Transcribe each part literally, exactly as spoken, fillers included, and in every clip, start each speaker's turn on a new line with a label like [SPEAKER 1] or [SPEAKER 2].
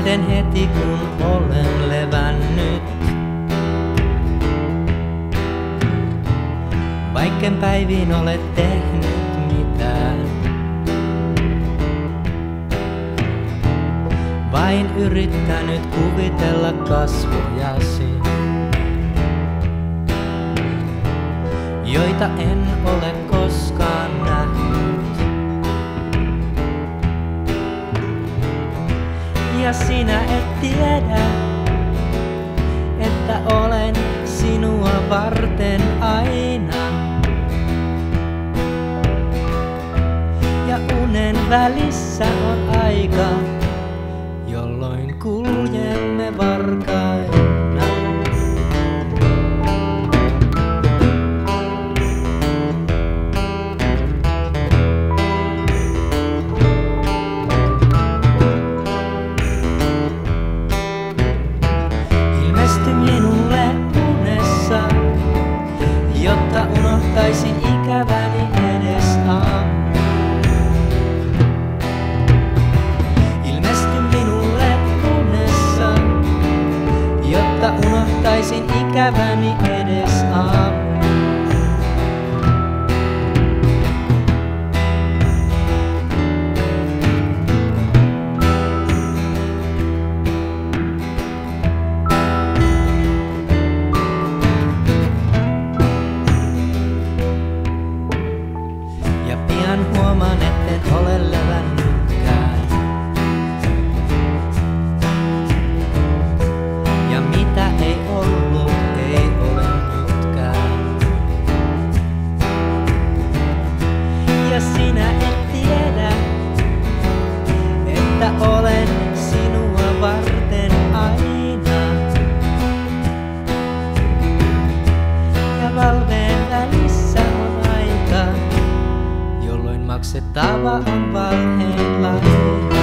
[SPEAKER 1] sitten heti kun olen levännyt. Vaikken päiviin ole tehnyt mitään, vain yrittänyt kuvitella kasvojasi, joita en ole koskaan nähnyt. Ja sinä et tiedä, että olen sinua varten aina. Ja unen välissä on aika, jolloin kuljemme varkaina. Ilmesty minulle unessa, jotta unohtaisin ikäväni edes aamu. Ilmesty minulle unessa, jotta unohtaisin ikäväni edes aamu. Huomaan, etten ole levännytkään. Ja mitä ei ollut, ei ole nytkään. Ja sinä et tiedä, että olen sinua varten aina. Ja valveen välissä on aika, maksettava on valheen laina.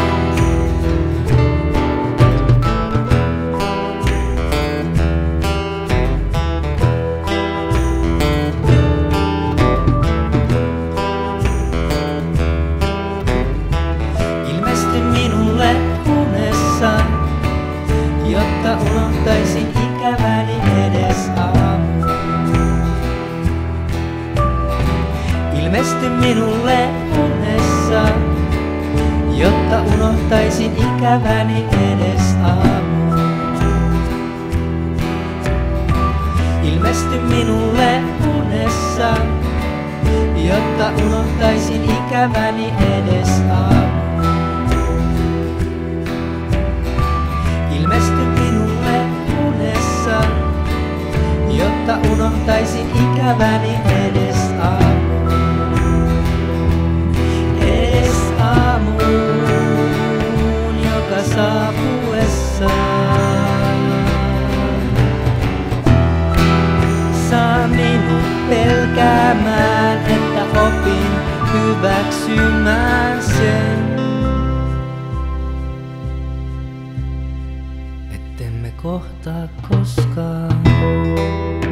[SPEAKER 1] Ilmesty minulle unessa, jotta unohtaisin ikäväni edes aamu. Ilmesty minulle unessa, jotta unohtaisin ikäväni edes aamu. Ilmesty minulle unessa, jotta unohtaisin ikäväni edes aamu. Ilmesty minulle unessa, jotta unohtaisin ikäväni edes aamu. Saapuessaan saa minut pelkäämään, että opin hyväksymään sen, ettemme kohtaa koskaan.